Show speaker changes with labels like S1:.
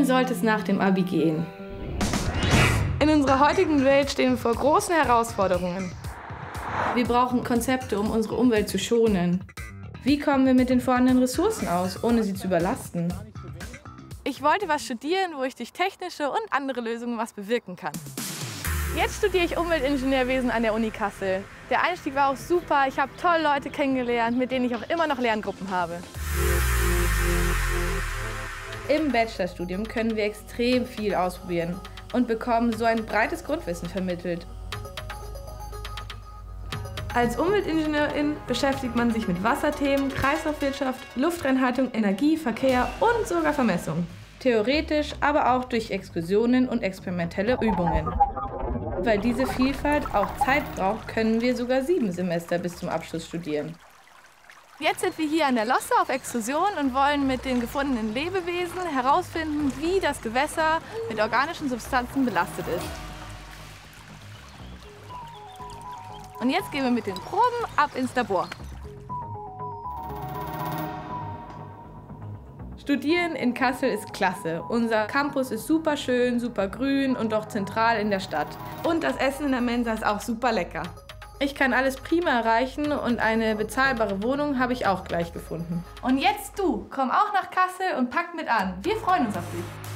S1: Wohin sollte es nach dem Abi gehen?
S2: In unserer heutigen Welt stehen wir vor großen Herausforderungen.
S1: Wir brauchen Konzepte, um unsere Umwelt zu schonen. Wie kommen wir mit den vorhandenen Ressourcen aus, ohne sie zu überlasten?
S2: Ich wollte was studieren, wo ich durch technische und andere Lösungen was bewirken kann. Jetzt studiere ich Umweltingenieurwesen an der Uni Kassel. Der Einstieg war auch super, ich habe tolle Leute kennengelernt, mit denen ich auch immer noch Lerngruppen habe.
S1: Im Bachelorstudium können wir extrem viel ausprobieren und bekommen so ein breites Grundwissen vermittelt.
S2: Als Umweltingenieurin beschäftigt man sich mit Wasserthemen, Kreislaufwirtschaft, Luftreinhaltung, Energie, Verkehr und sogar Vermessung.
S1: Theoretisch, aber auch durch Exkursionen und experimentelle Übungen. Weil diese Vielfalt auch Zeit braucht, können wir sogar 7 Semester bis zum Abschluss studieren.
S2: Jetzt sind wir hier an der Losse auf Exkursion und wollen mit den gefundenen Lebewesen herausfinden, wie das Gewässer mit organischen Substanzen belastet ist. Und jetzt gehen wir mit den Proben ab ins Labor.
S1: Studieren in Kassel ist klasse. Unser Campus ist super schön, super grün und doch zentral in der Stadt.
S2: Und das Essen in der Mensa ist auch super lecker.
S1: Ich kann alles prima erreichen und eine bezahlbare Wohnung habe ich auch gleich gefunden.
S2: Und jetzt du, komm auch nach Kassel und pack mit an. Wir freuen uns auf dich.